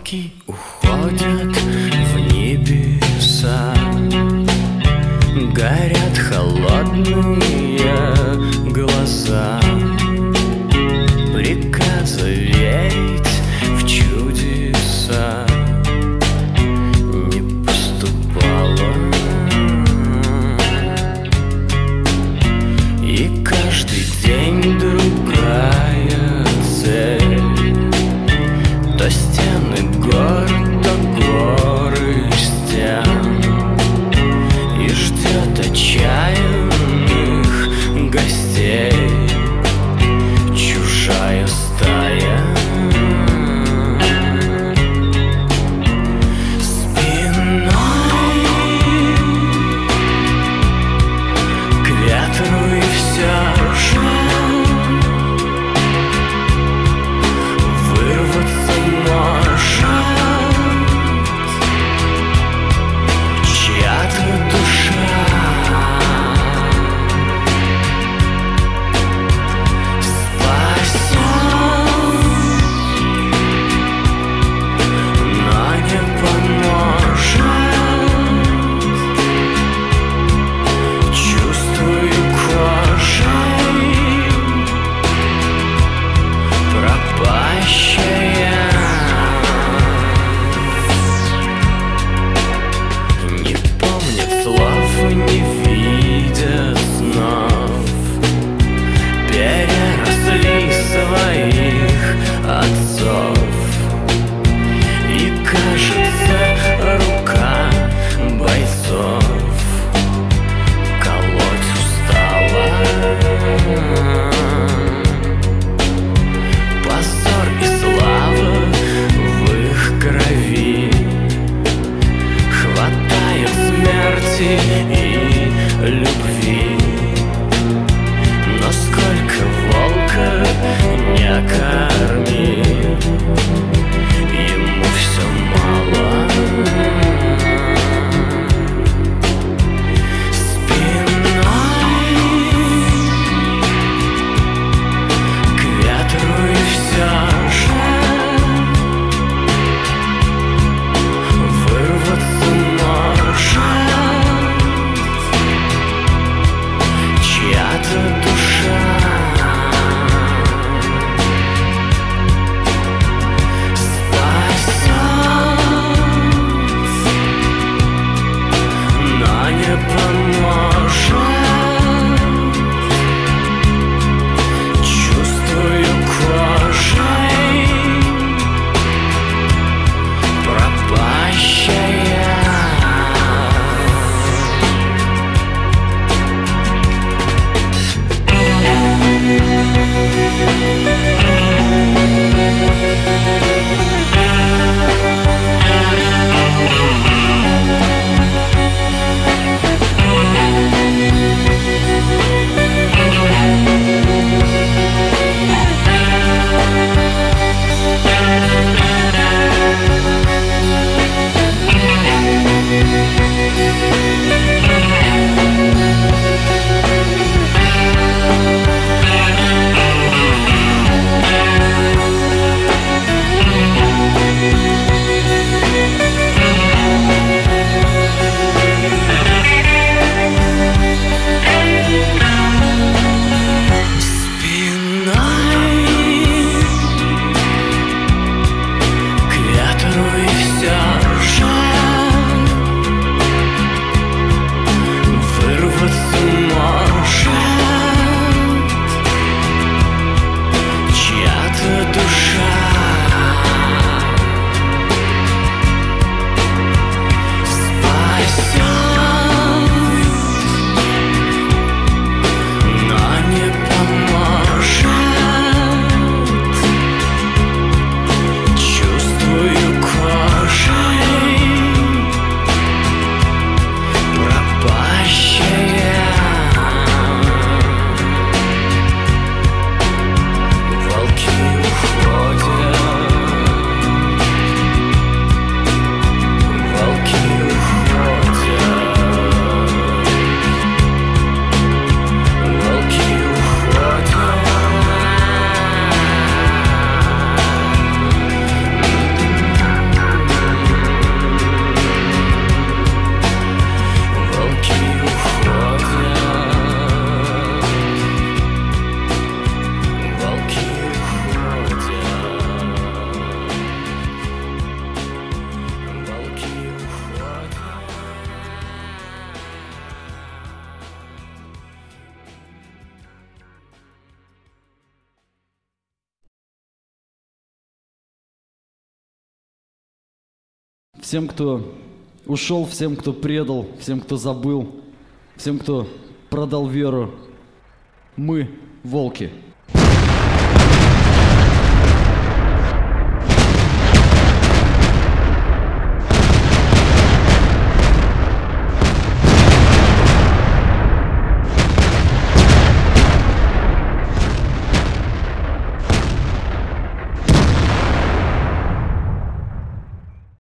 Стрелки уходят в небеса, горят холодные глаза. Приказа верить в чудеса не поступало, и каждый день другая цель. То стены гор, то горы стен, и ждет отчаянных гостей чужая стая. Спиной к ветру и все же вырваться может чья-то душа. Спасет, но не поможет. Чувствую кожей пропащая. Не помнят слов, не видят снов, переросли своих отцов. И кажется, рука бойцов колоть устала. Позор и слава в их крови, хватает смерти всем, кто ушел, всем, кто предал, всем, кто забыл, всем, кто продал веру. Мы волки.